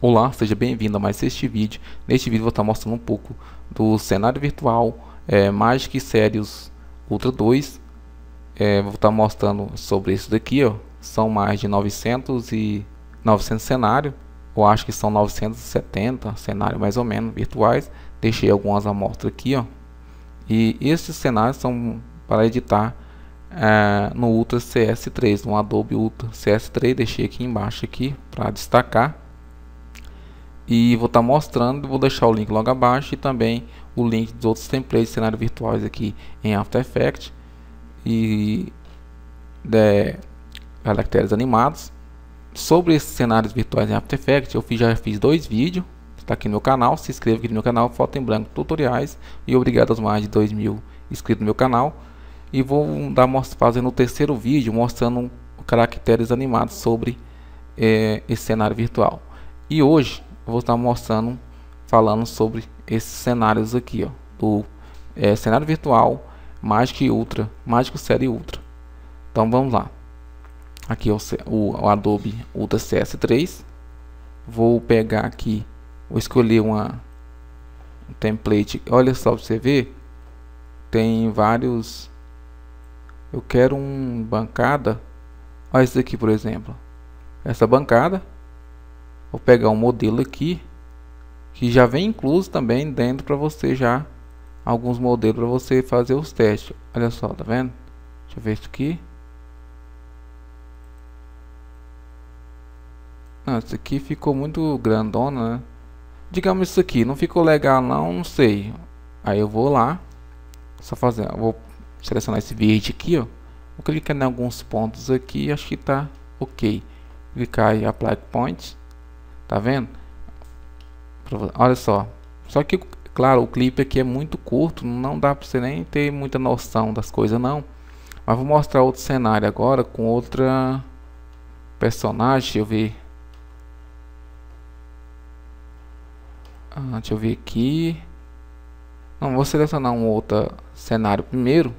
Olá, seja bem-vindo a mais este vídeo. Neste vídeo vou estar mostrando um pouco do cenário virtual Magic Sirius Ultra 2. Vou estar mostrando sobre isso daqui, ó. São mais de 900 cenários. Eu acho que são 970 cenários mais ou menos virtuais. Deixei algumas amostras aqui, ó. E esses cenários são para editar no Ultra CS3, no Adobe Ultra CS3. Deixei aqui embaixo aqui para destacar. E vou estar mostrando, vou deixar o link logo abaixo e também o link dos outros templates de cenários virtuais aqui em After Effects e caracteres animados. Sobre esses cenários virtuais em After Effects, eu já fiz 2 vídeos, está aqui no meu canal. Se inscreva aqui no meu canal, Foto em Branco Tutoriais, e obrigado aos mais de 2.000 inscritos no meu canal. E vou fazendo o terceiro vídeo mostrando caracteres animados sobre esse cenário virtual. E hoje eu vou estar falando sobre esses cenários aqui, ó, do cenário virtual Magic Série Ultra. Então vamos lá. Aqui o Adobe Ultra CS3. Vou pegar aqui, vou escolher um template. Olha só para você ver, tem vários. Eu quero uma bancada. Olha isso aqui, por exemplo, essa bancada. Vou pegar um modelo aqui que já vem incluso também dentro para você, já alguns modelos para você fazer os testes. Olha só, tá vendo? Deixa eu ver isso aqui. Não, isso aqui ficou muito grandona, né? Digamos, isso aqui não ficou legal, não sei. Aí eu vou lá, vou selecionar esse verde aqui, ó. Vou clicar em alguns pontos aqui, acho que tá ok. Clicar em Apply Points. Tá vendo? Olha só. Só que, claro, o clipe aqui é muito curto, não dá para você nem ter muita noção das coisas, não. Mas vou mostrar outro cenário agora com outra personagem. Deixa eu ver. Deixa eu ver aqui. Não, vou selecionar um outro cenário primeiro.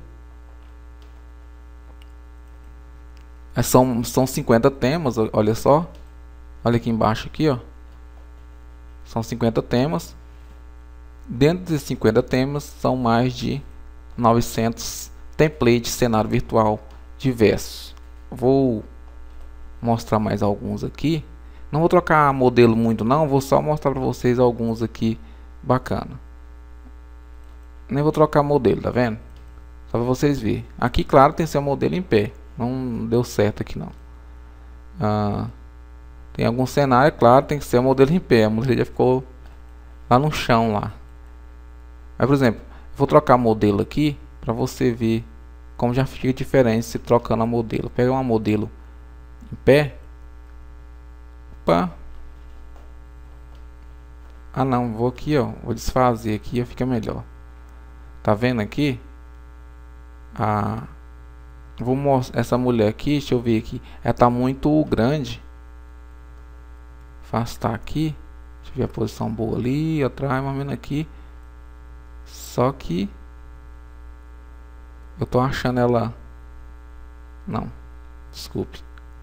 São 50 temas, olha só. Olha aqui embaixo aqui, ó. São 50 temas. Dentro desses 50 temas são mais de 900 templates de cenário virtual diversos. Vou mostrar mais alguns aqui. Não vou trocar modelo muito não, vou só mostrar para vocês alguns aqui bacana. Nem vou trocar modelo, tá vendo? Só para vocês verem. Aqui, claro, tem seu modelo em pé. Não deu certo aqui não. Tem algum cenário, claro, tem que ser o modelo em pé. A modelo já ficou lá no chão lá. Aí, por exemplo, vou trocar modelo aqui para você ver como já fica diferente se trocando a modelo. Pegar uma modelo em pé. Opa. Não, vou aqui, ó, vou desfazer aqui, fica melhor. Tá vendo aqui? Vou mostrar essa mulher aqui, deixa eu ver aqui. Ela tá muito grande. Afastar aqui. Deixa eu ver a posição boa ali, atrás, mais ou menos aqui. Só que eu tô achando ela. Não, desculpe.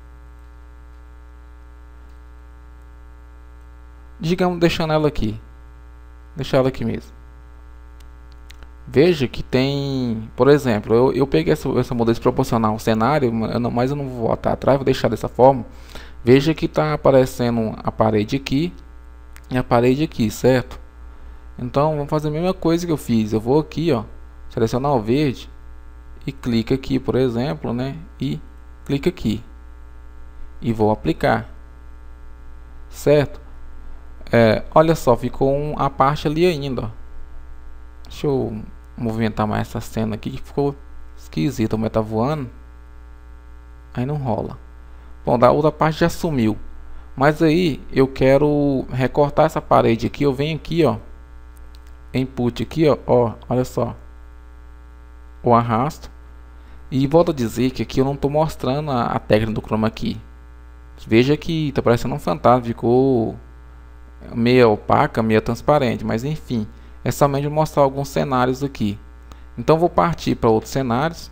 Digamos, deixando ela aqui. Deixar ela aqui mesmo. Veja que tem, por exemplo, eu peguei essa modelo proporcional ao cenário, mas eu não vou voltar atrás, vou deixar dessa forma. Veja que está aparecendo a parede aqui e a parede aqui, certo? Então vamos fazer a mesma coisa que eu fiz. Eu vou aqui, ó, selecionar o verde e clica aqui, por exemplo, né? E clica aqui e vou aplicar, certo? Olha só, ficou a parte ali ainda, ó. Deixa eu movimentar mais essa cena aqui que ficou esquisito. Mas tá voando, aí não rola. Bom, da outra parte já sumiu. Mas aí eu quero recortar essa parede aqui. Eu venho aqui, ó, input aqui, ó, olha só, eu arrasto e volto a dizer que aqui eu não tô mostrando a técnica do chroma key. Veja que tá parecendo um fantasma, ficou meio opaca, meio transparente, mas enfim, é somente mostrar alguns cenários aqui. Então vou partir para outros cenários.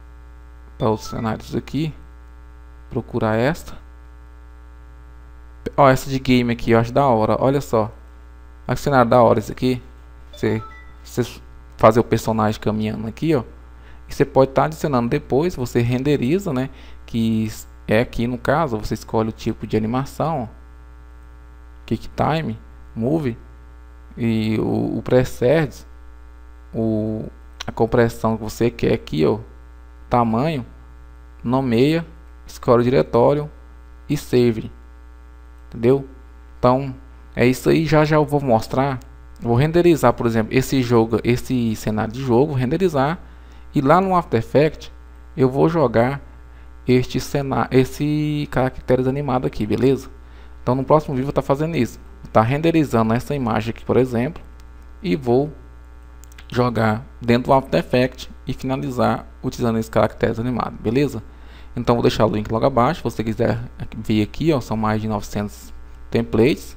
Aqui, procurar esta. Ó, essa de game aqui, eu acho da hora. Olha só. Olha que cenário da hora esse aqui. Você fazer o personagem caminhando aqui, ó. E você pode estar adicionando depois, você renderiza, né? Que é aqui no caso, você escolhe o tipo de animação, QuickTime, Move e o preset, a compressão que você quer aqui, ó, tamanho, nomeia, escolhe o diretório e save, entendeu? Então é isso aí. Já eu vou mostrar, vou renderizar, por exemplo, esse cenário de jogo, renderizar, e lá no After Effects eu vou jogar esse caracteres animado aqui, beleza? Então no próximo vídeo eu vou estar fazendo isso, tá renderizando essa imagem aqui, por exemplo, e vou jogar dentro do After Effects e finalizar utilizando esse caracteres animado, beleza? Então vou deixar o link logo abaixo, se você quiser ver aqui, ó, são mais de 900 templates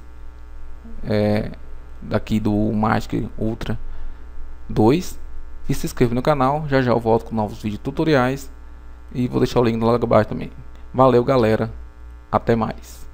daqui do Magic Ultra 2. E se inscreva no canal, já eu volto com novos vídeos tutoriais. E vou deixar o link logo abaixo também. Valeu, galera, até mais.